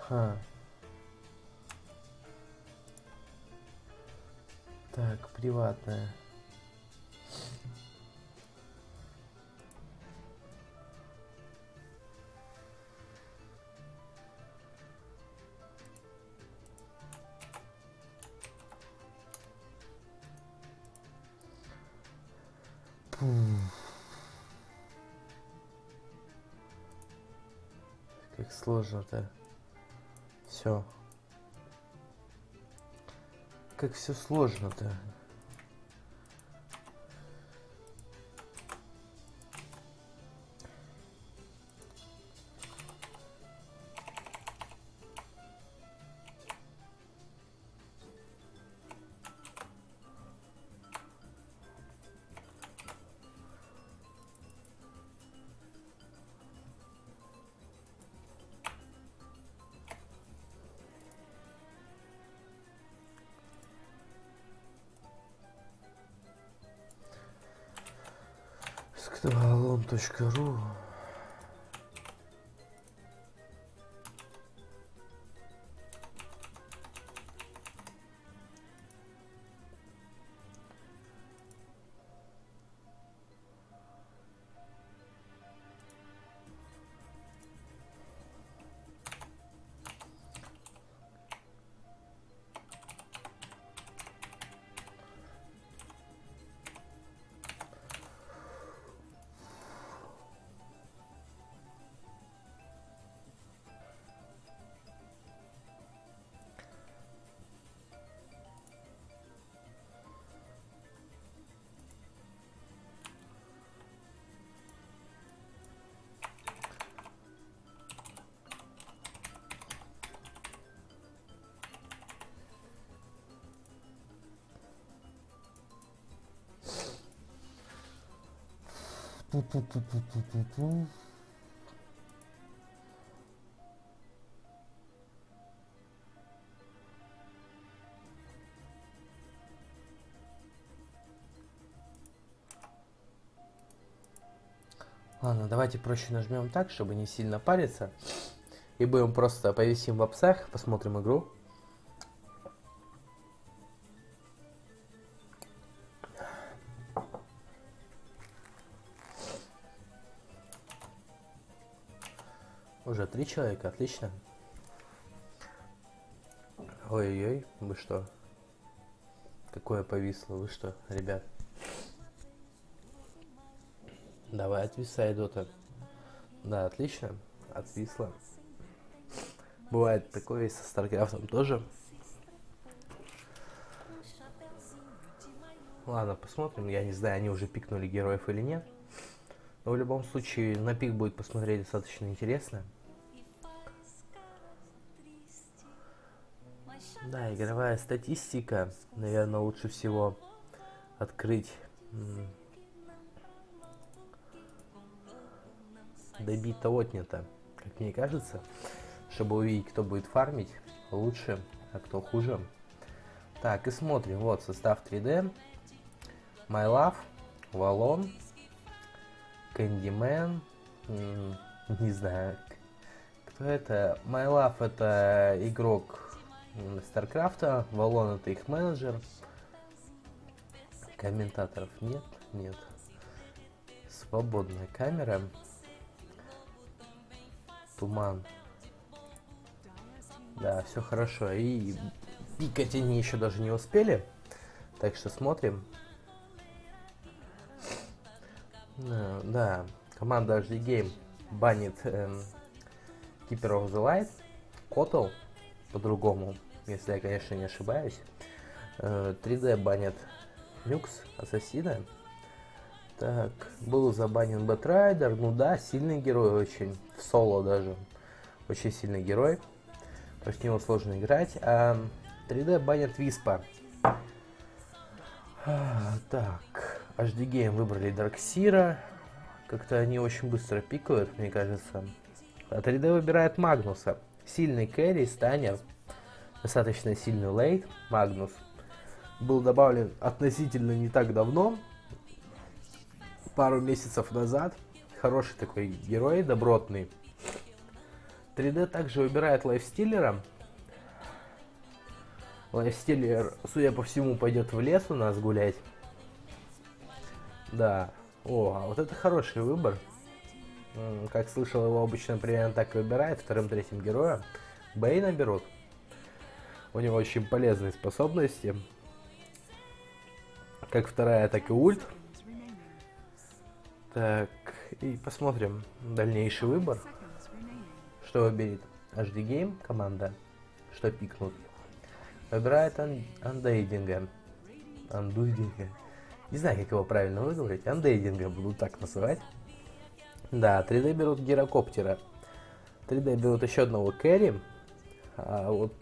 Ха. Так, приватная. Как сложно-то. Все. Как все сложно-то. Скалон.ру. Ту-ту-ту-ту-ту-ту-ту. Ладно, давайте проще нажмем так, чтобы не сильно париться. И будем просто повисим в апсах, посмотрим игру. Уже 3 человека, отлично. Ой-ой-ой, вы что? Какое повисло, вы что, ребят? Давай, отвисай, Дота. Да, отлично, отвисло. Бывает такое и со Старкрафтом тоже. Ладно, посмотрим. Я не знаю, они уже пикнули героев или нет. Но в любом случае, на пик будет посмотреть достаточно интересно. Да, игровая статистика. Наверное, лучше всего открыть добито отнято, как мне кажется, чтобы увидеть, кто будет фармить лучше, а кто хуже. Так, и смотрим. Вот состав 3D. My Love, Валон, Candyman, не знаю, кто это. My Love это игрок Старкрафта, Валон это их менеджер. Комментаторов нет, нет. Свободная камера. Туман. Да, все хорошо. И пикать они еще даже не успели. Так что смотрим. Да, команда HD Game банит Keeper of the Light, Котл, по-другому, если я, конечно, не ошибаюсь. 3D банят Nux, Ассасина. Так, был забанен Бэтрайдер, ну да, сильный герой очень, в соло даже, очень сильный герой, против него сложно играть. 3D банят Виспа. Так, HD Game выбрали Дарксира. Как-то они очень быстро пикают, мне кажется. А 3D выбирает Магнуса. Сильный кэрри, станер. Достаточно сильный лейт. Магнус. Был добавлен относительно не так давно. Пару месяцев назад. Хороший такой герой, добротный. 3D также выбирает лайфстиллера. Лайфстиллер, судя по всему, пойдет в лес у нас гулять. Да. О, а вот это хороший выбор. Как слышал, его обычно примерно так и выбирает, вторым-третьим героем. Бэйна берут. У него очень полезные способности. Как вторая, так и ульт. Так, и посмотрим дальнейший выбор. Что выберет HD Game команда? Что пикнут? Выбирает Андейдинга. Андейдинга. Не знаю, как его правильно выговорить. Андейдинга буду так называть. Да, 3D берут гирокоптера. 3D берут еще одного кэрри. А вот...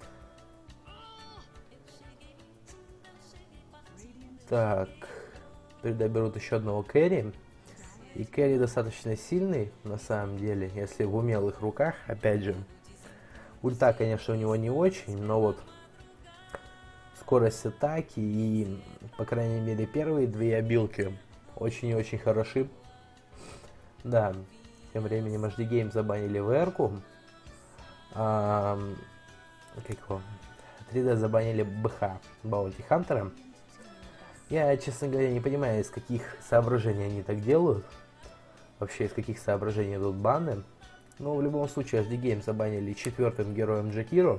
Так. 3D берут еще одного кэрри. И кэрри достаточно сильный, на самом деле, если в умелых руках, опять же. Ульта, конечно, у него не очень, но вот скорость атаки и, по крайней мере, первые две обилки очень и очень хороши. Да, тем временем HD Game забанили VR-ку. Как его? 3D забанили БХ, Баунти Хантера. Я, честно говоря, не понимаю, из каких соображений они так делают. Вообще, из каких соображений идут баны. Но в любом случае, HD Game забанили четвертым героем Джекиру.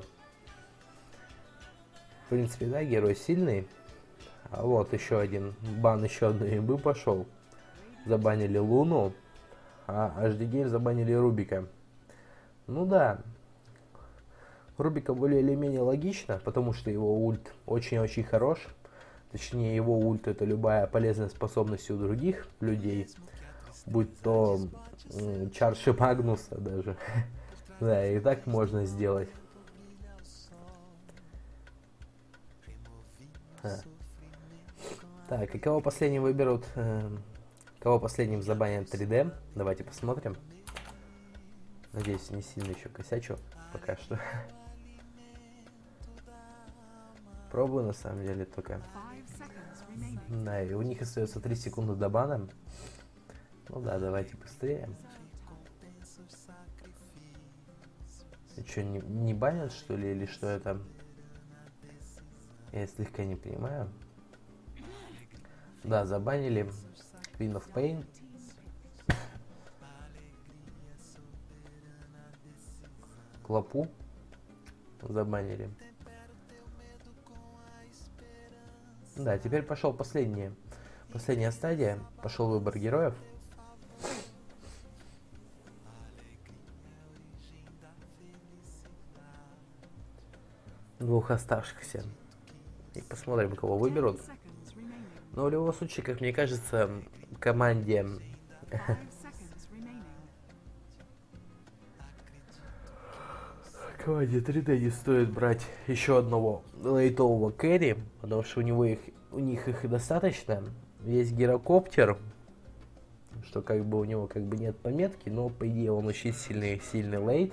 В принципе, да, герой сильный. А вот еще один бан, еще одной имбы пошел. Забанили Луну. А HD Game забанили Рубика. Ну да. Рубика более или менее логично, потому что его ульт очень-очень хорош. Точнее, его ульт — это любая полезная способность у других людей. Будь то Чарши Магнуса даже. Да, и так можно сделать. Так, и кого последним выберут? Кого последним забанят 3D? Давайте посмотрим. Надеюсь, не сильно еще косячу пока что. Пробую на самом деле только. Да, и у них остается 3 секунды до бана. Ну да, давайте быстрее. И что, не банят, что ли, или что это? Я слегка не понимаю. Да, забанили Queen of Pain. Клопу забанили. Да, теперь пошел последняя стадия. Пошел выбор героев. Двух оставшихся. И посмотрим, кого выберут. Но в любом случае, как мне кажется, команде команде 3D не стоит брать еще одного лейтового кэрри, потому что у них их достаточно. Есть гирокоптер, что как бы у него как бы нет пометки, но по идее он очень сильный лейт.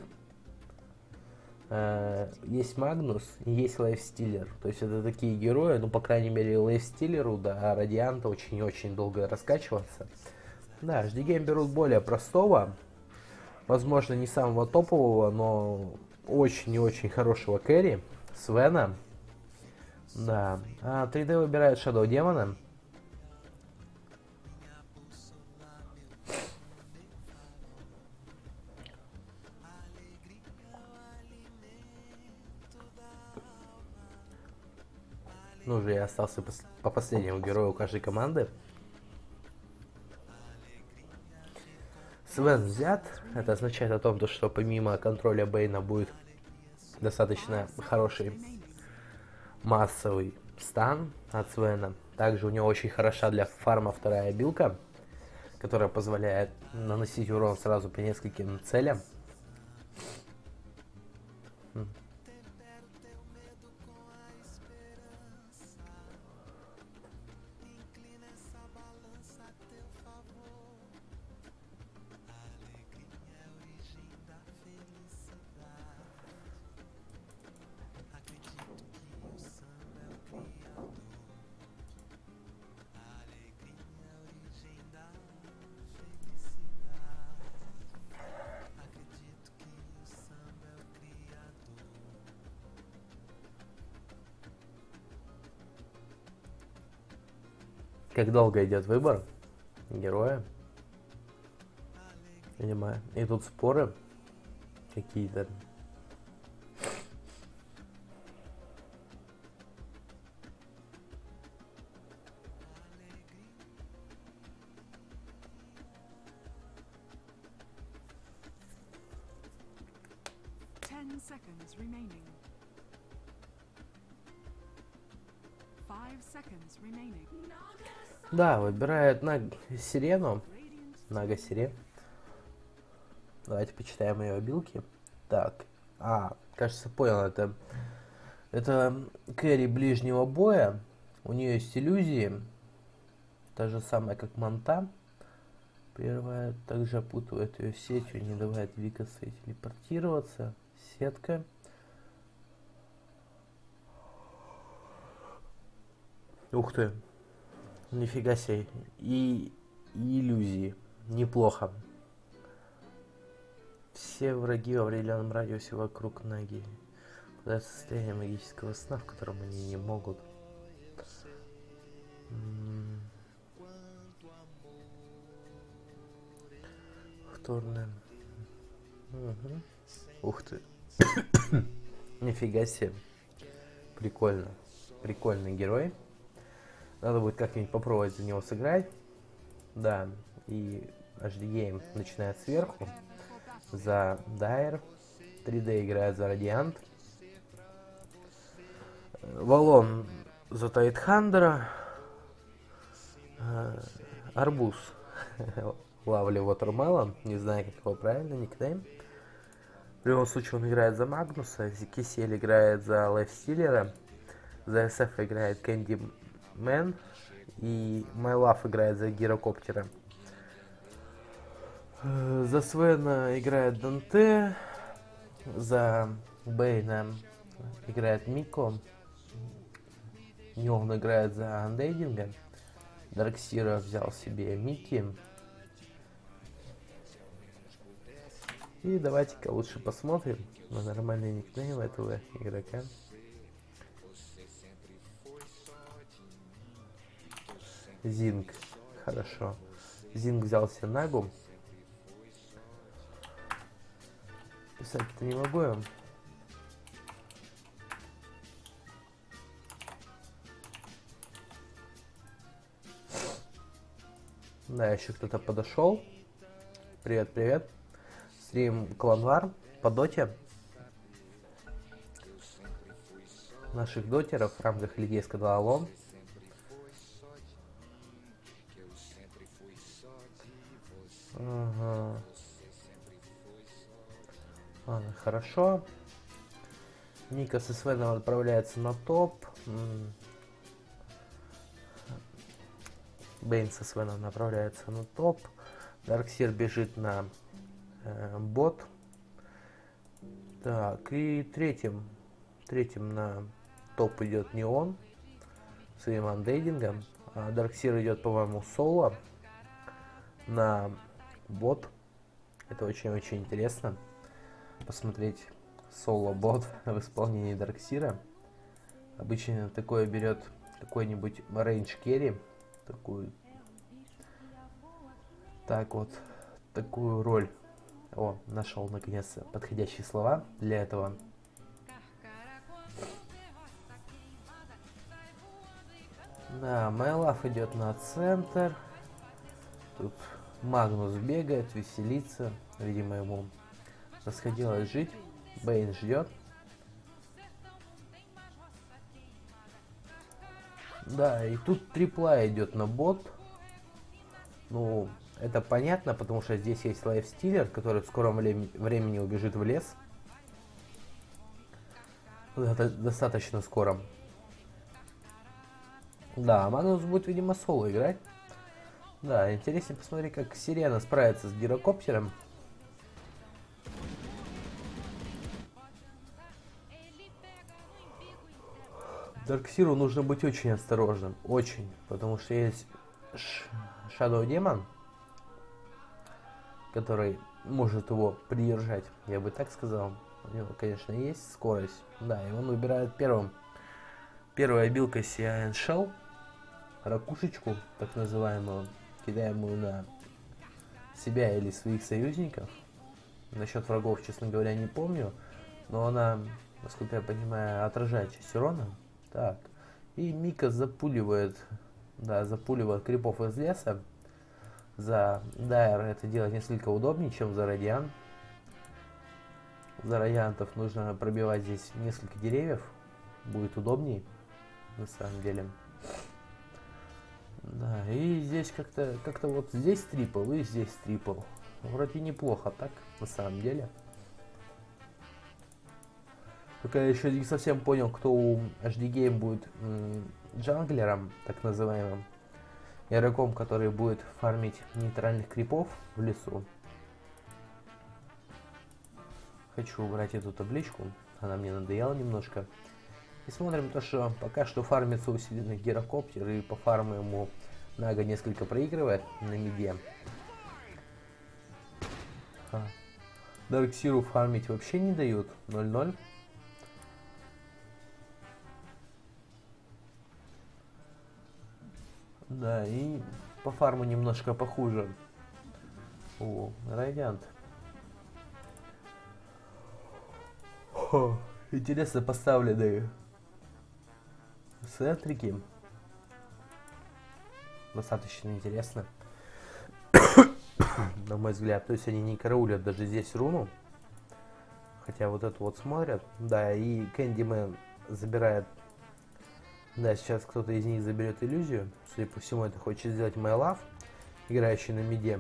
Есть Магнус и есть Лайфстиллер. То есть это такие герои, ну по крайней мере Лайфстиллеру, да, Радианта очень долго раскачиваться. Да, HD Game берут более простого, возможно не самого топового, но очень и очень хорошего кэрри, Свена. Да, а 3D выбирает Shadow Демона. Ну, уже я остался по последнему герою каждой команды. Свен взят. Это означает о том, что помимо контроля Бэйна будет достаточно хороший массовый стан от Свена. Также у него очень хороша для фарма вторая билка, которая позволяет наносить урон сразу по нескольким целям. Как долго идет выбор героя. Понимаю. И тут споры какие-то. Seconds remaining. 5 seconds remaining. Да, выбирает Сирену. Нага Сирен. Давайте почитаем ее обилки. Так. Кажется, понял, это кэрри ближнего боя. У нее есть иллюзии. Та же самая, как Манта. Первая также опутывает ее сетью, не давает двигаться и телепортироваться. Сетка. Ух ты. Нифига себе. И иллюзии. Неплохо. Все враги в определенном радиусе вокруг ноги. Это состояние магического сна, в котором они не могут. Вторное. Угу. Ух ты. Нифига себе. Прикольно. Прикольный герой. Надо будет как-нибудь попробовать за него сыграть. Да. И HD Game начинает сверху. За Дайр. 3D играет за Радиант. Валон за Тайтхандера. Арбуз. Лавли Watermelon. Не знаю, как его правильно никнейм. В любом случае он играет за Магнуса. Кисель играет за Лайфстиллера. За SF играет Кэнди Мэн. И Майлав играет за Гирокоптера. За Свена играет Данте. За Бейна играет Мико. Нёвн играет за Андейдинга. Дарксира взял себе Микки. И давайте-ка лучше посмотрим на нормальный никнейм этого игрока. Зинг. Хорошо. Зинг взял себе Нагу. Писать-то не могу я. Да, еще кто-то подошел. Привет, привет. Стрим Кланвар по доте. Наших дотеров в рамках Лиги Эскадалон. Ага. Ладно, хорошо. Ника со Свеном отправляется на топ. Бейн со Свеном направляется на топ. Дарксир бежит на бот. Так, и третьим на топ идет Неон своим андейдингом. А Дарксир идет, по-моему, соло на бот. Это очень-очень интересно посмотреть соло-бот в исполнении Дарксира. Обычно такое берет какой-нибудь рейндж керри, такую роль. О, нашел наконец-то подходящие слова для этого. Да, Майлав идет на центр. Тут Магнус бегает, веселится. Видимо, ему расходилось жить. Бейн ждет. Да, и тут трипла идет на бот. Ну, это понятно, потому что здесь есть лайфстиллер, который в скором времени убежит в лес. Это достаточно скоро. Да, Магнус будет, видимо, соло играть. Да, интересно посмотреть, как Сирена справится с Гирокоптером. Дарксиру нужно быть очень осторожным. Очень. Потому что есть Shadow Demon, который может его придержать. Я бы так сказал. У него, конечно, есть скорость. Да, и он выбирает первым. Первой обилкой CIN Shell. ракушечку, так называемую, кидаемую на себя или своих союзников. Насчет врагов, честно говоря, не помню, но она, насколько я понимаю, отражает часть урона. Так, и Мика запуливает, да, запуливает крипов из леса. За Дайр это делать несколько удобнее, чем за Радиан. За Радиантов нужно пробивать здесь несколько деревьев, будет удобнее, на самом деле. Да, и здесь как-то вот здесь трипл и здесь трипл. Вроде неплохо так, на самом деле. Только я еще не совсем понял, кто у HD Game будет джанглером, так называемым. Игроком, который будет фармить нейтральных крипов в лесу. Хочу убрать эту табличку, она мне надоела немножко. И смотрим то, что пока что фармится усиленный гирокоптер, и по фарму ему Нага несколько проигрывает на миде. Дарксиру фармить вообще не дают, 0-0. Да, и по фарму немножко похуже. О, Радиант. Интересно поставленные сентрики. Достаточно интересно. На мой взгляд. То есть они не караулят даже здесь руну. Хотя вот это вот смотрят. Да, и Кэндимен забирает. Да, сейчас кто-то из них заберет иллюзию. Судя по всему, это хочет сделать Майлав, играющий на миде.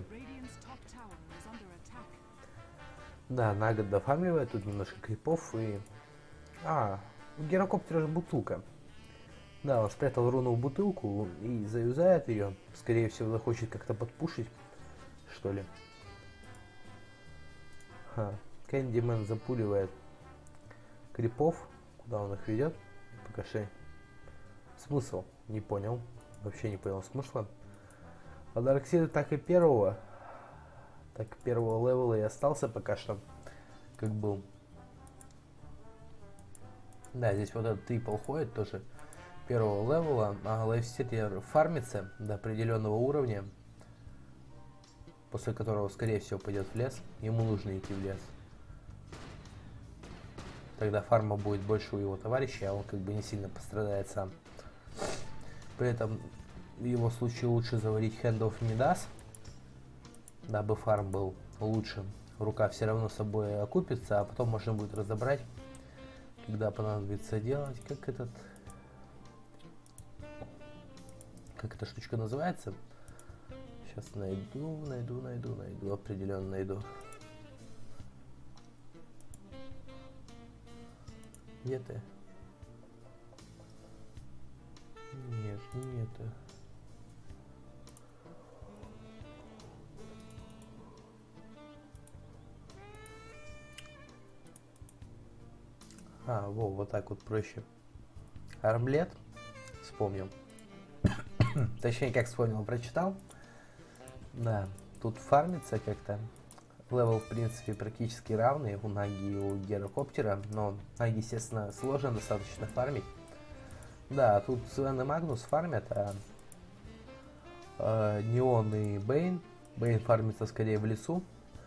Да, Нага дофармливает, тут немножко крипов и... у гирокоптера же бутылка. Да, он спрятал руну в бутылку и заюзает ее. Скорее всего, захочет как-то подпушить, что ли. Кэндимен запуливает крипов. Куда он их ведет? Покажи. Смысл? Не понял. Вообще не понял смысла. А Дарксир так и первого левела и остался пока что, как был. Да, здесь вот этот трипл ходит тоже первого левела, а лайфстилер фармится до определенного уровня, после которого, скорее всего, пойдет в лес. Ему нужно идти в лес. Тогда фарма будет больше у его товарища, а он как бы не сильно пострадает сам. При этом в его случае лучше заварить хендов не даст, дабы фарм был лучше. Рука все равно собой окупится, а потом можно будет разобрать, когда понадобится делать. Как эта штучка называется? Сейчас найду, определенно найду. Где ты? Нет, не это. Вот так вот проще. Армлет. Вспомнил. Точнее, как вспомнил, прочитал. Да, тут фармится как-то. Левел, в принципе, практически равный у Наги и у Гирокоптера. Но Наги, естественно, сложно достаточно фармить. Да, тут Свен и Магнус фармят, Неон и Бейн. Бейн фармится скорее в лесу.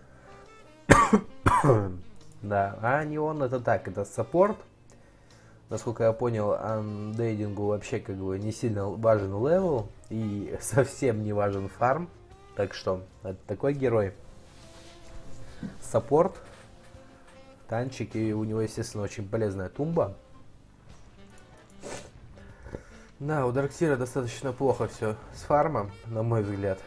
Да, а Неон это так, это саппорт. Насколько я понял, андейдингу вообще как бы не сильно важен левел и совсем не важен фарм. Так что, это такой герой. Саппорт. Танчик, и у него, естественно, очень полезная тумба. Да, у Дарксира достаточно плохо все с фармом, на мой взгляд.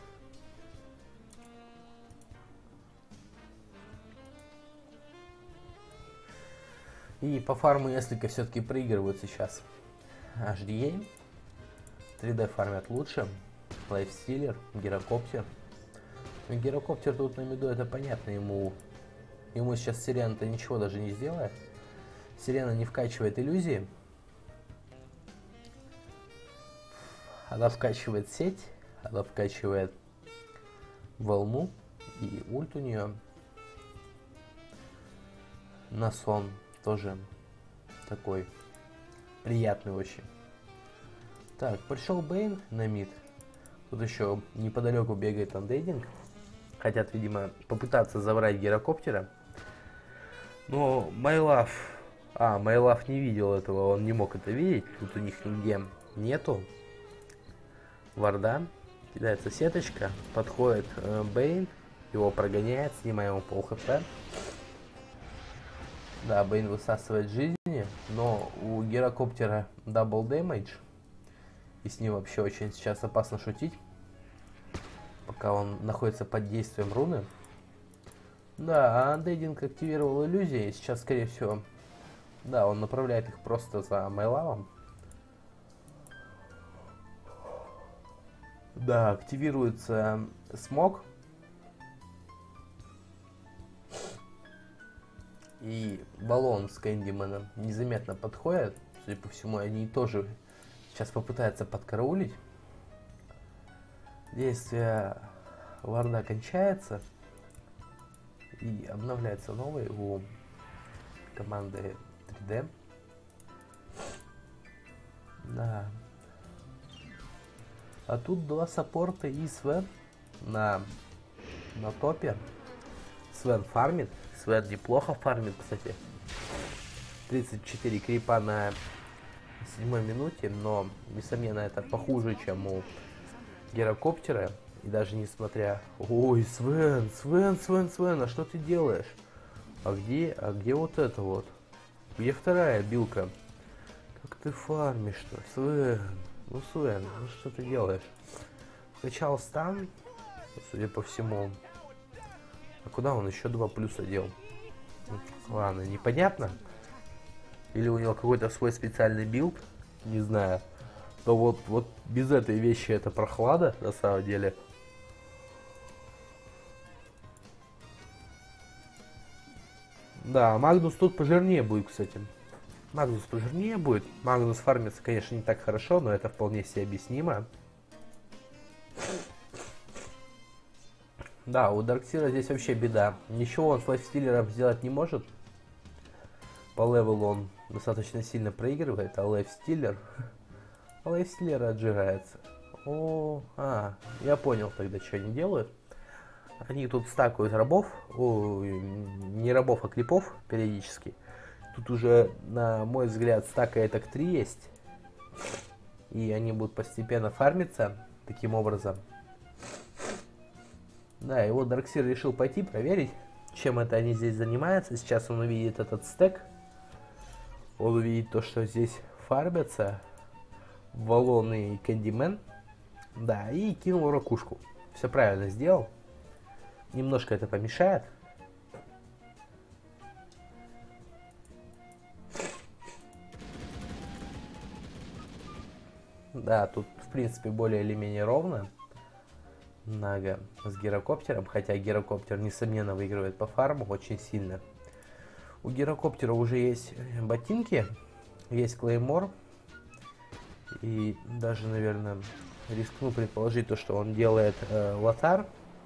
И по фарму несколько все-таки проигрывают сейчас. HDA. 3D фармят лучше. Лайфстилер, Гирокоптер. Но Гирокоптер тут на миду, это понятно, ему сейчас Сирена-то ничего даже не сделает. Сирена не вкачивает иллюзии. Она вкачивает сеть, она вкачивает волну, и ульт у нее на сон тоже такой приятный очень. Так, пришел Бейн на мид. Тут еще неподалеку бегает андейдинг. Хотят, видимо, попытаться забрать гирокоптера. Но Майлав... Майлав не видел этого, он не мог это видеть. Тут у них нигде нету варда. Кидается сеточка. Подходит Бейн. Его прогоняет, снимаем ему пол хп. Да, Бейн высасывает жизни. Но у гирокоптера дабл дэмэдж. И с ним вообще очень сейчас опасно шутить. Пока он находится под действием руны. Да, андейдинг активировал иллюзии. И сейчас, скорее всего... Да, он направляет их просто за Майлавом. Да, активируется смог. И баллон с Кэндименом незаметно подходит. Судя по всему, они тоже сейчас попытаются подкараулить. Действие варда кончается. И обновляется новый у команды 3D. Да. А тут два саппорта и Свен на топе. Свен фармит. Свен неплохо фармит, кстати. 34 крипа на 7 минуте, но, несомненно, это похуже, чем у гирокоптера. И даже несмотря... Ой, Свен, а что ты делаешь? А где вот это вот? Где вторая билка? Как ты фармишь-то, Свен? Ну, Свен, ну что ты делаешь? Скачал стан, судя по всему. А куда он еще 2 плюса дел? Ладно, непонятно. Или у него какой-то свой специальный билд, не знаю. Но вот без этой вещи это прохлада, на самом деле. Да, Магнус тут пожирнее будет, кстати. Магнус пожирнее будет. Магнус фармится, конечно, не так хорошо, но это вполне себе объяснимо. Да, у Дарксира здесь вообще беда. Ничего он с лайфстиллером сделать не может. По левелу он достаточно сильно проигрывает, а лайфстиллер отжирается. Я понял тогда, что они делают. Они тут стакают рабов, не рабов, а крипов периодически. Тут уже, на мой взгляд, стака этак 3 есть. И они будут постепенно фармиться таким образом. Да, и вот Дарксир решил пойти проверить, чем это они здесь занимаются. Сейчас он увидит этот стек. Он увидит то, что здесь фармятся Валон и Кэндимен. Да, и кинул ракушку. Все правильно сделал. Немножко это помешает. Да, тут в принципе более или менее ровно. Нага с гирокоптером, хотя гирокоптер несомненно выигрывает по фарму очень сильно. У гирокоптера уже есть ботинки, есть клеймор. И даже, наверное, рискну предположить то, что он делает лотар.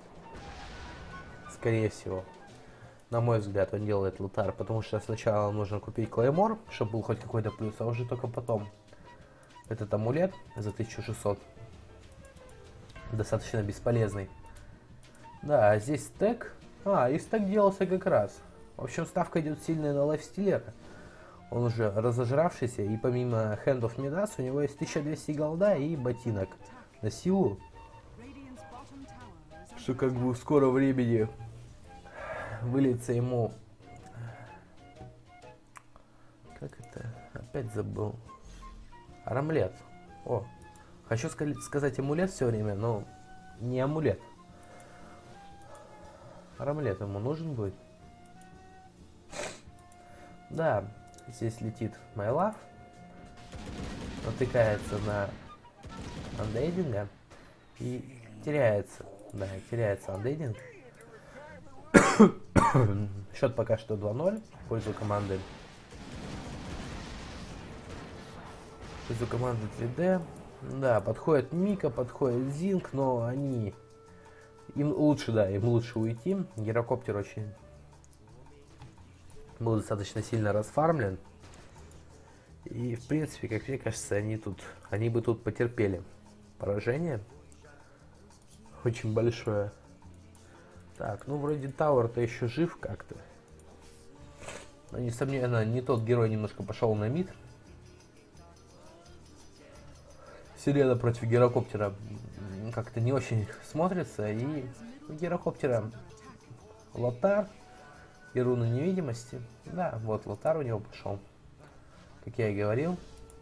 Скорее всего. На мой взгляд, он делает лотар, потому что сначала нужно купить клеймор, чтобы был хоть какой-то плюс, а уже только потом этот амулет за 1600. Достаточно бесполезный. Да, а здесь стек. И стек делался как раз. В общем, ставка идет сильная на лайфстиллера. Он уже разожравшийся, и помимо Hand of Midas у него есть 1200 голда и ботинок на силу. Что как бы в скором времени выльется ему... Как это? Опять забыл. Рамлет. Хочу сказать амулет все время, но не амулет. Рамлет ему нужен будет. Да, здесь летит Майлав. Натыкается на андейдинга. И теряется. Да, теряется андейдинг. Счет пока что 2-0 в пользу команды. В пользу команды 3D. Да, подходит Мика, подходит Зинг, но они... им лучше уйти. Гирокоптер был достаточно сильно расфармлен. И, в принципе, как мне кажется, они бы тут потерпели поражение. Очень большое. Так, ну вроде Тауэр-то еще жив как-то. Но, несомненно, не тот герой немножко пошел на мид. Сирена против гирокоптера как-то не очень смотрится. И у гирокоптера Лотар и руна невидимости. Да, вот Лотар у него пошел. Как я и говорил.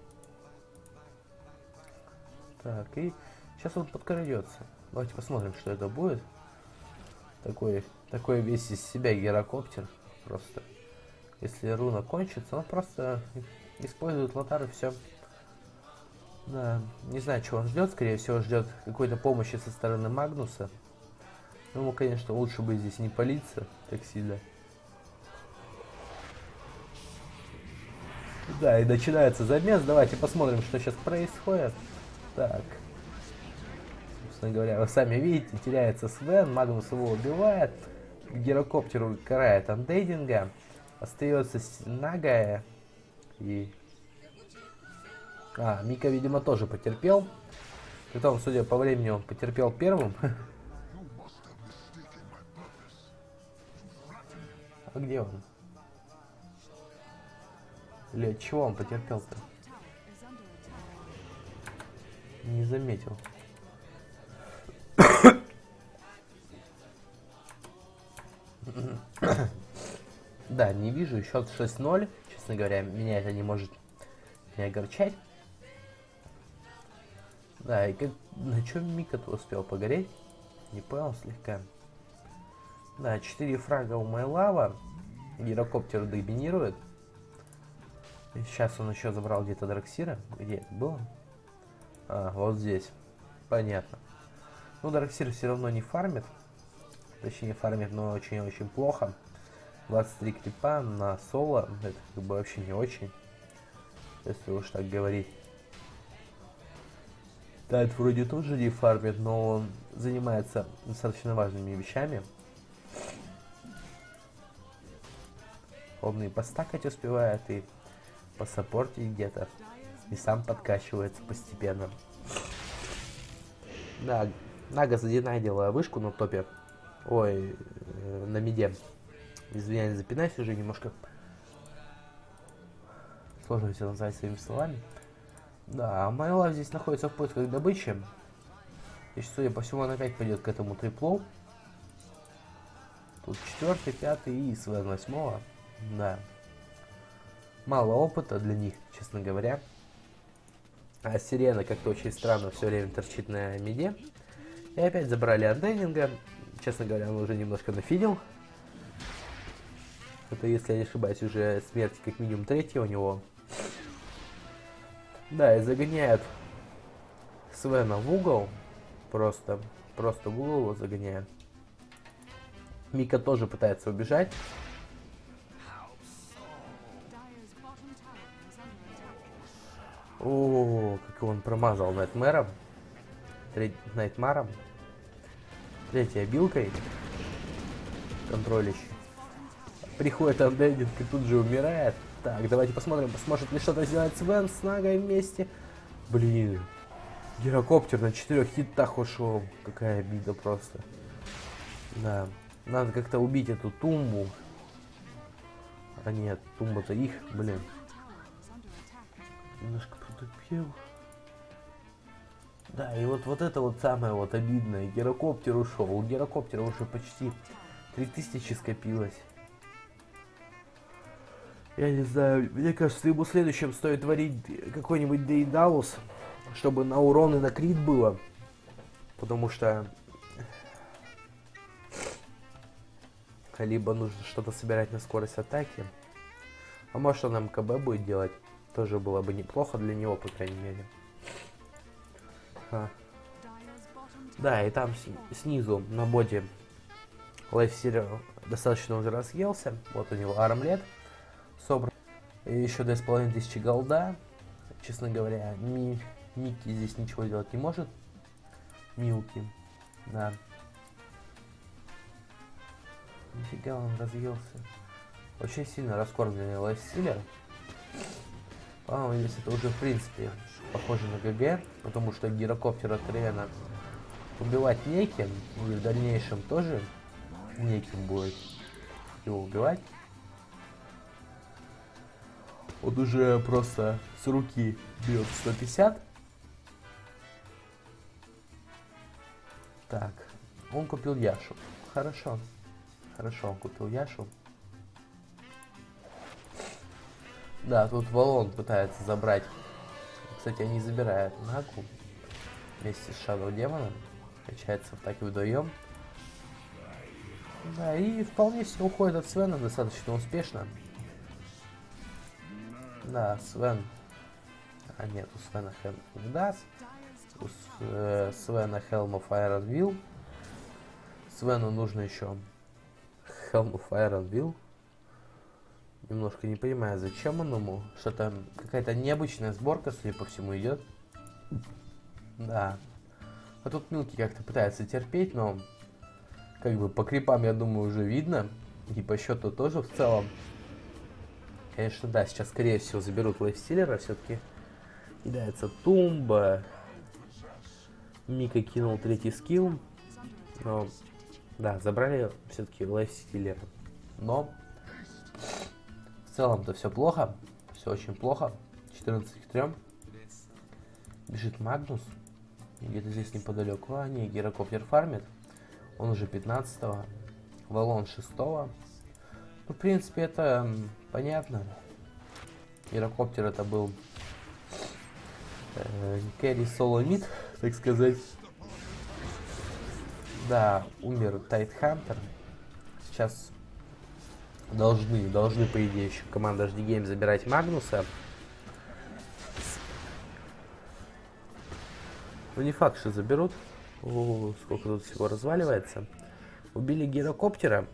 Так, и сейчас он подкрадется. Давайте посмотрим, что это будет. Такой весь из себя гирокоптер. Просто. Если руна кончится, он просто использует Лотар и все. Да, не знаю, чего он ждет. Скорее всего, ждет какой-то помощи со стороны Магнуса. Ну, ему, конечно, лучше бы здесь не палиться так сильно. Да, и начинается замес. Давайте посмотрим, что сейчас происходит. Так. Собственно говоря, вы сами видите, теряется Свен. Магнус его убивает. К гирокоптеру карает андейдинга. Остается Нагая. И... Мика, видимо, тоже потерпел. Притом, судя по времени, он потерпел первым. А где он? Или от чего он потерпел-то? Не заметил. Да, не вижу. Счет 6-0. Честно говоря, меня это не может не огорчать. Да, и как... На чем Мика-то успел погореть? Не понял слегка. Да, 4 фрага у Майлава. Гирокоптер доминирует. И сейчас он еще забрал где-то Драксира. Где это было? Вот здесь. Понятно. Ну, Драксир все равно не фармит. Точнее, фармит, но очень-очень плохо. 23 крипа на соло. Это как бы вообще не очень. Если уж так говорить. Тайт вроде тоже не фармит, но он занимается достаточно важными вещами. Он и постакать успевает, и посаппортить где-то. И сам подкачивается постепенно. Да, Нага задинайдила вышку на топе. Ой, на миде. Извиняюсь, запинаюсь уже немножко. Сложно все назвать своими словами. Да, а Майлав здесь находится в поисках добычи. И, судя по всему, он опять пойдет к этому триплу. Тут 4-й, 5-й и Свен 8-го. Да. Мало опыта для них, честно говоря. А Сирена как-то очень странно все время торчит на миде. И опять забрали андейдинга. Честно говоря, он уже немножко нафидел. Это, если я не ошибаюсь, уже смерть как минимум 3-я у него. Да, и загоняют Свена в угол. Просто в угол его загоняют. Мика тоже пытается убежать. О, как он промазал Найтмэром. Найтмаром. Третьей обилкой. Контролищий. Приходит андейдинг и тут же умирает. Так, давайте посмотрим, сможет ли что-то сделать Свен с Нагой вместе. Блин. Гирокоптер на 4 хитах ушел. Какая обида просто. Да. Надо как-то убить эту тумбу. А нет, тумба-то их, блин. Немножко протупел. Да, и вот это вот самое вот обидное. Гирокоптер ушел. У гирокоптера уже почти 3000 скопилось. Я не знаю, мне кажется, ему следующим стоит творить какой-нибудь Дейдаус, чтобы на урон и на крит было. Потому что... Либо нужно что-то собирать на скорость атаки. А может он МКБ будет делать. Тоже было бы неплохо для него, по крайней мере. Да, и там снизу на боте Лайфстилер достаточно уже разъелся. Вот у него армлет собран. И еще 2500 голда. Честно говоря, Микки здесь ничего делать не может. Милки. Да. Нифига он разъелся. Очень сильно раскормленный Лайфстилер. По-моему, здесь это уже в принципе похоже на ГГ, потому что гирокоптер от Риэна убивать неким, и в дальнейшем тоже неким будет его убивать. Он уже просто с руки бьет 150. Так, он купил Яшу. Хорошо. Хорошо, он купил Яшу. Да, тут Валон пытается забрать. Кстати, они забирают Наку вместе с Shadow Демоном. Качается в атаке вдвоем. Да, и вполне все уходит от Свена достаточно успешно. Да, Свен. А нет, у Свена Helm не даст. У Свена Helm of Iron Will. Свену нужно еще Helm of Iron Will. Немножко не понимаю, зачем он ему. Что-то какая-то необычная сборка, судя по всему, идет. Да. А тут Милки как-то пытается терпеть, но как бы по крипам, я думаю, уже видно. И по счету тоже в целом. Конечно, да, сейчас, скорее всего, заберут лайфстиллера. Все-таки кидается тумба. Мика кинул третий скилл. Но, да, забрали все-таки лайфстиллера. Но в целом-то все плохо. Все очень плохо. 14 к 3. Бежит Магнус. Где-то здесь неподалеку. А, не, гирокоптер фармит. Он уже 15-го. Валон 6-го. Ну, в принципе, это понятно. Гирокоптер это был кэрри соло мид, так сказать. Да, умер Тайтхантер. Сейчас должны, по идее, еще команда HD Game забирать Магнуса. Ну, не факт, что заберут. О, сколько тут всего разваливается. Убили гирокоптера.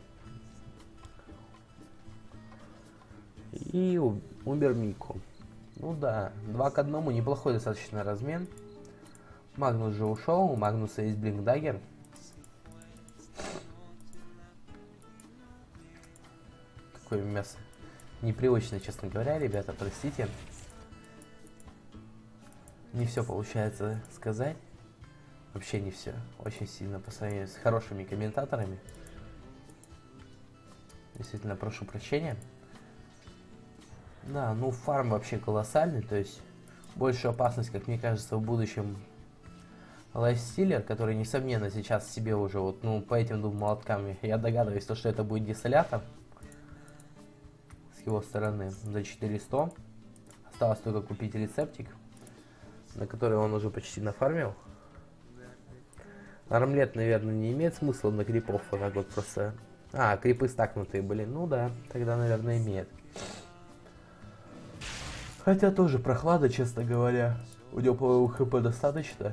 И умер Мику. Ну да, 2 к 1, неплохой достаточно размен. Магнус же ушел, у Магнуса есть Блинк Даггер. Какое мясо. Непривычно, честно говоря, ребята, простите. Не все получается сказать. Вообще не все. Очень сильно по сравнению с хорошими комментаторами. Действительно, прошу прощения. Да, ну фарм вообще колоссальный, то есть большую опасность, как мне кажется, в будущем лайфстиллер, который, несомненно, сейчас себе уже вот, ну, по этим двум молоткам, я догадываюсь, то, что это будет десолятор с его стороны за 400. Осталось только купить рецептик, на который он уже почти нафармил. Армлет, наверное, не имеет смысла на крипов вот так вот просто. А, крипы стакнутые были, ну да, тогда, наверное, имеет. Хотя тоже прохлада, честно говоря. У него, по-моему, хп достаточно.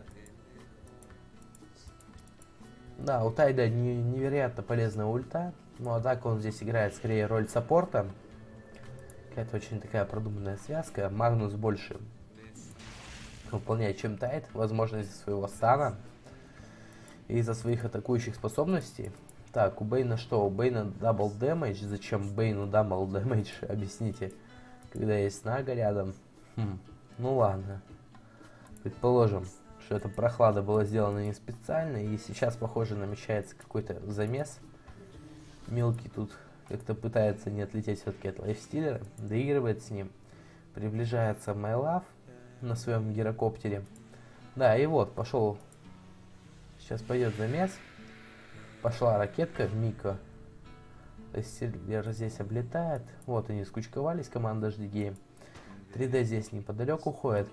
Да, у Тайда невероятно полезная ульта. Ну а так он здесь играет скорее роль саппорта. Какая-то очень такая продуманная связка. Магнус больше выполняет, чем Тайд. Возможно, из-за своего стана. И из-за своих атакующих способностей. Так, у Бейна что? У Бейна дабл дэмэдж. Зачем Бейну дабл дэмэдж? Объясните. Когда есть Нага рядом. Ну ладно. Предположим, что эта прохлада была сделана не специально. И сейчас, похоже, намечается какой-то замес. Мелкий тут как-то пытается не отлететь все-таки от лайфстиллера. Доигрывает с ним. Приближается My Love на своем гирокоптере. Да, и вот, пошел. Сейчас пойдет замес. Пошла ракетка в Мика. Лайфстиллер здесь облетает. Вот они скучковались, команда HD Game. 3D здесь неподалеку ходит.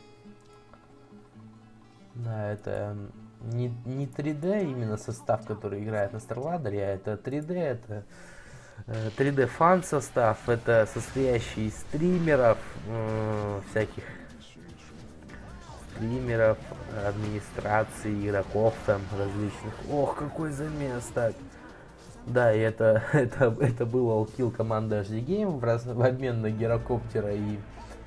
Да, это не 3D именно состав, который играет на Старладере, а это 3D, это 3D фан состав, это состоящий из стримеров, всяких стримеров, администрации, игроков там различных. Ох, какой замес, так. Да, и это был олл-килл команды HD Game в обмен на гирокоптера и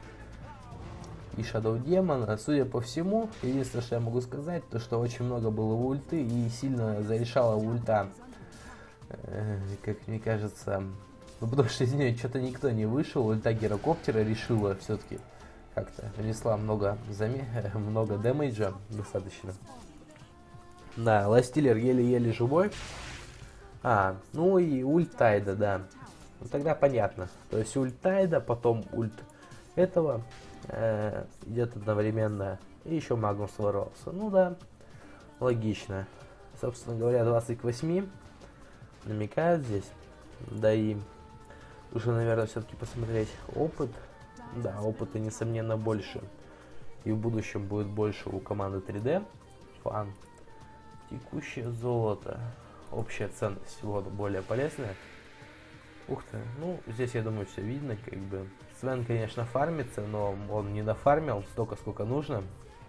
Shadow Demon. Судя по всему, единственное, что я могу сказать, то что очень много было ульты и сильно зарешала ульта, как мне кажется, ну, потому что из нее что-то никто не вышел, ульта гирокоптера решила все-таки как-то внесла много много дэмэджа достаточно. Да, Ластиллер еле-еле живой. Ну и ульт Тайда, да. Ну, тогда понятно. То есть ульт Тайда, потом ульт этого идет одновременно. И еще Магнус ворвался. Ну да, логично. Собственно говоря, 20 к 8 намекают здесь. Да и уже, наверное, все-таки посмотреть опыт. Да, опыта, несомненно, больше. И в будущем будет больше у команды 3D. Фан. Текущее золото. Общая ценность всего более полезная. Ух ты. Ну, здесь, я думаю, все видно. Как бы Свен, конечно, фармится, но он не нафармил столько, сколько нужно.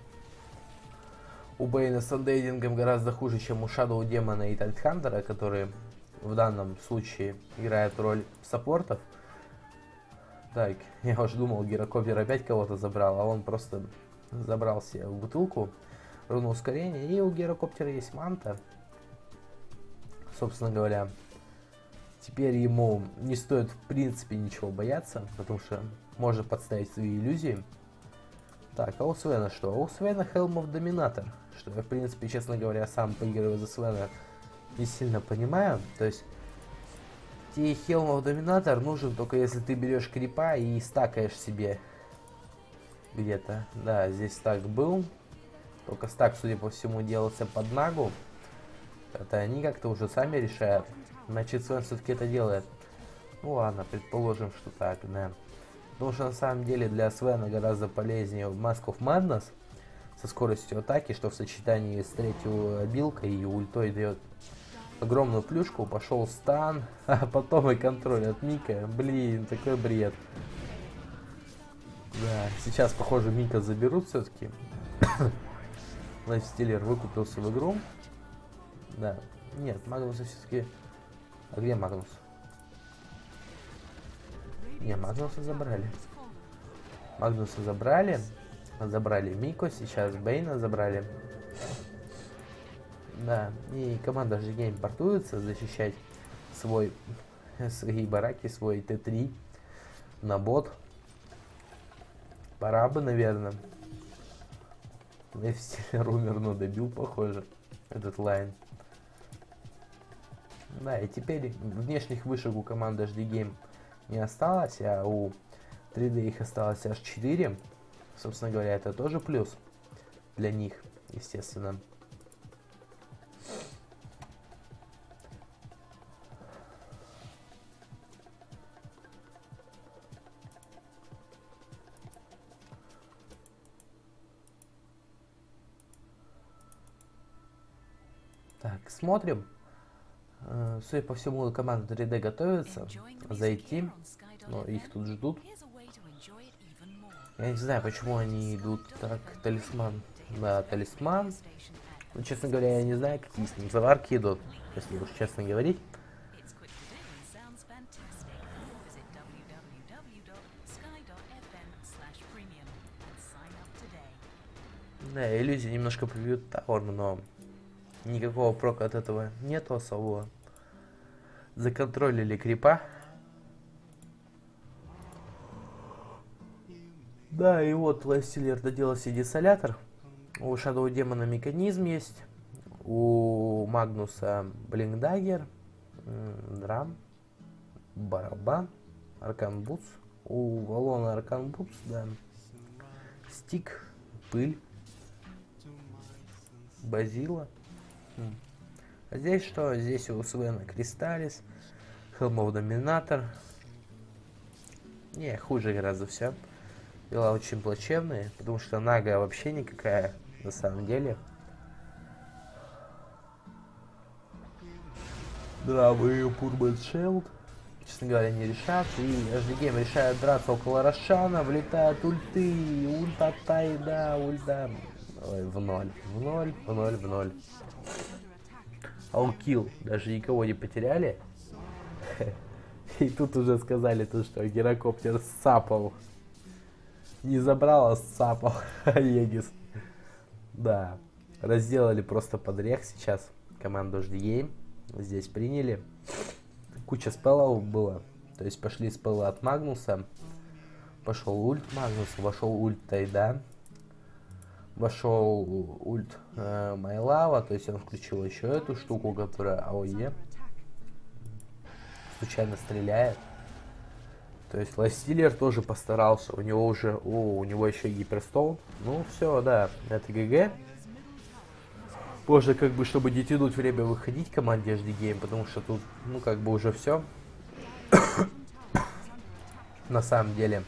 У Бейна с андейдингом гораздо хуже, чем у Shadow Демона и Тайтхантера, которые в данном случае играют роль саппортов. Так, я уже думал, Гирокоптер опять кого-то забрал, а он просто забрал себе в бутылку руну ускорения. И у Гирокоптера есть манта. Собственно говоря, теперь ему не стоит в принципе ничего бояться, потому что можно подставить свои иллюзии. Так, а у Свена что? У Свена Helm of Dominator, что я в принципе, честно говоря, сам поигрываю за Свена не сильно понимаю. То есть тебе Helm of Dominator нужен только если ты берешь крипа и стакаешь себе где-то. Да, здесь стак был, только стак, судя по всему, делался под нагу. Это они как-то уже сами решают. Значит, Свен все-таки это делает. Ну ладно, предположим, что так, да. Потому что на самом деле для Свена гораздо полезнее Mask of Madness со скоростью атаки, что в сочетании с третьей обилкой и ультой дает огромную плюшку. Пошел стан, а потом и контроль от Мика. Блин, такой бред. Да, сейчас, похоже, Мика заберут все-таки. Лайфстиллер выкупился в игру. Да. Нет, Магнуса все-таки... А где Магнус? Не, Магнуса забрали. Магнуса забрали. Забрали Мико, сейчас Бейна забрали. Да, и команда G-Game портуется защищать свои бараки, свой Т3 на бот. Пора бы, наверное. Лайфстиллер умер, но добил, похоже, этот лайн. Да, и теперь внешних вышек у команды HD Game не осталось, а у 3D их осталось аж 4. Собственно говоря, это тоже плюс для них, естественно. Так, смотрим. Судя по всему, команда 3D готовится зайти, но их тут ждут. Я не знаю, почему они идут так. Талисман. Да, талисман. Ну, честно говоря, я не знаю, какие с ним заварки идут, если уж честно говорить. Да, иллюзии немножко побьют Тауэр, но никакого прока от этого нету особого. Законтролили крипа. Да, и вот Лайфстиллер доделал себе десолятор. У Shadow Демона механизм есть. У Магнуса Блинкдаггер. Драм. Барабан. Аркан Бутс. У Валона Аркан Бутс, да. Стик. Пыль. Базила. А здесь что? Здесь у Свена Кристаллис, Helm of Dominator. Не, хуже гораздо все. Дела очень плачевные, потому что Нага вообще никакая на самом деле. Драмы и Пурбан Шелд, честно говоря, не решат. И HD Game решает драться около Рошана, влетают ульты, ульта Тайда, ульта... Ой, в ноль. Аукил, даже никого не потеряли. И тут уже сказали, то, что Гирокоптер сапал. Не забрал, а сапал Егис. Да, разделали просто подрех сейчас команду HD Game. Здесь приняли. Куча спеллов было. То есть пошли спеллы от Магнуса. Пошел ульт Магнуса, вошел ульт Тайда. Вошел ульт Майлава, то есть он включил еще эту штуку, которая АОЕ. Случайно стреляет. То есть Лайстиллер тоже постарался. У него уже... у него еще гиперстоун. Ну, все, да, это ГГ. Позже, как бы, чтобы не тянуть время выходить команде HD Game, потому что тут, ну, как бы уже все. На самом деле.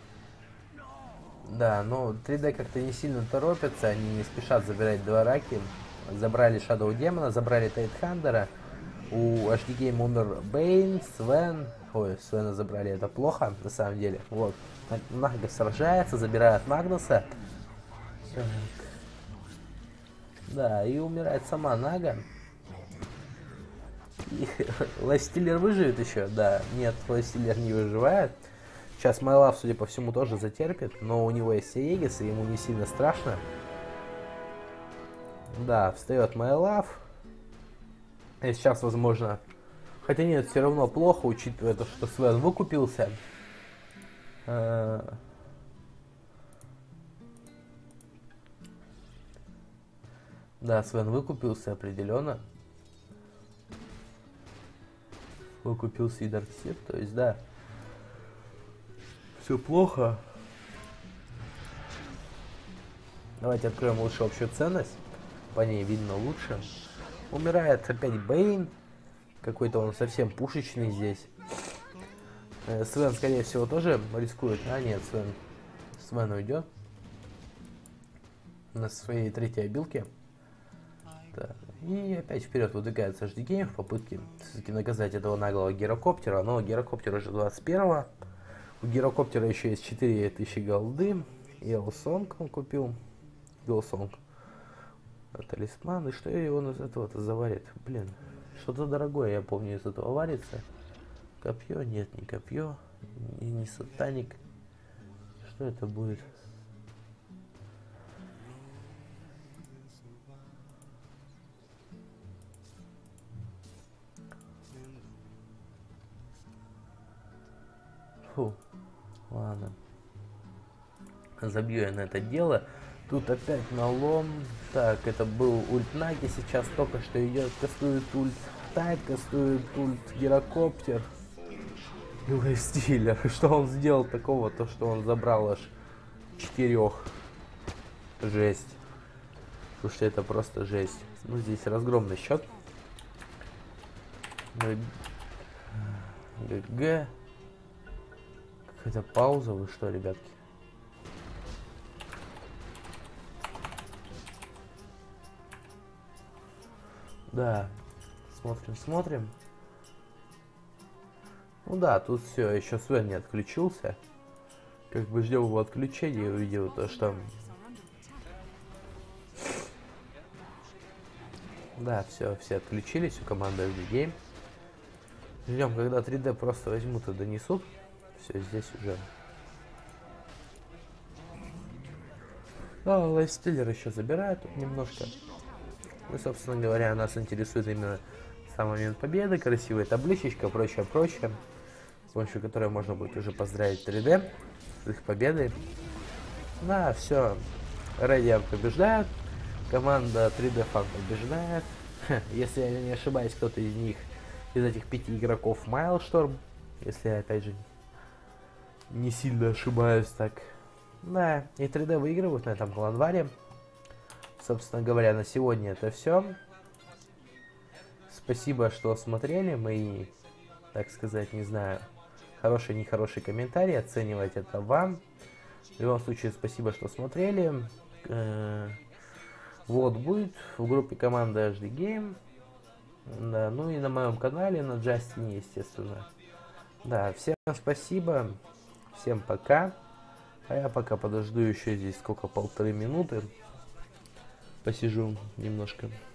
Да, но 3D как-то не сильно торопятся, они не спешат забирать два раки. Забрали Shadow Демона, забрали Тайтхандера. У HD Game умер Бейн, Свен. Ой, Свена забрали, это плохо, на самом деле. Вот, Нага сражается, забирает Магнуса. Так. Да, и умирает сама Нага. И Лайстиллер выживет еще? Да, нет, Лайстиллер не выживает. Сейчас Майлав, судя по всему, тоже затерпит, но у него есть Аегис, и ему не сильно страшно. Да, встает Майлав. И сейчас, возможно... Хотя нет, все равно плохо, учитывая то, что Свен выкупился. Да, Свен выкупился определенно. Выкупился и Дарксир, то есть, да. Все плохо. Давайте откроем лучше общую ценность. По ней видно лучше. Умирает опять Бейн. Какой-то он совсем пушечный здесь. Свен, скорее всего, тоже рискует. А, нет, Свен уйдет. На своей третьей обилке. Так. И опять вперед выдвигается HD Game в попытке все-таки наказать этого наглого гирокоптера. Но гирокоптер уже 21-го. У гирокоптера еще есть 4000 голды. И Элсонг он купил. Элсонг. Талисман. И что он из этого-то заварит? Блин. Что-то дорогое, я помню, из этого варится. Копье? Нет, не копье. Не сатаник. Что это будет? Фу. Ладно. Забью я на это дело. Тут опять налом. Так, это был ульт Наги. Сейчас только что идет, кастует ульт Тайд, кастует ульт Гирокоптер. И Лайстиллер. Что он сделал такого? То, что он забрал аж 4. Жесть. Слушай, это просто жесть. Ну, здесь разгромный счет. ГГ. Какая-то пауза, вы что, ребятки? Да, смотрим. Ну да, тут все, еще Свен не отключился. Как бы ждем его отключения и увидел то, что... Да, все отключились, у команды HD Game. Ждем, когда 3D просто возьмут и донесут. Все, здесь уже. Да, Лайстиллер еще забирает тут немножко. Ну, собственно говоря, нас интересует именно сам момент победы, красивая табличечка, прочее, с помощью которой можно будет уже поздравить 3D с их победой. Да, все, Radiant побеждает, команда 3D Fan побеждает. Если я не ошибаюсь, кто-то из них, из этих 5 игроков Майлшторм, если я опять же не сильно ошибаюсь, так. Да, и 3D выигрывают на этом кланваре. Собственно говоря, на сегодня это все. Спасибо, что смотрели мои, так сказать, не знаю, хорошие, нехорошие комментарии. Оценивать это вам. В любом случае, спасибо, что смотрели. Вот будет в группе команды HD Game. Да, ну и на моем канале, на Джастине, естественно. Да, всем спасибо. Всем пока. А я пока подожду еще здесь сколько, 1,5 минуты. Посижу немножко.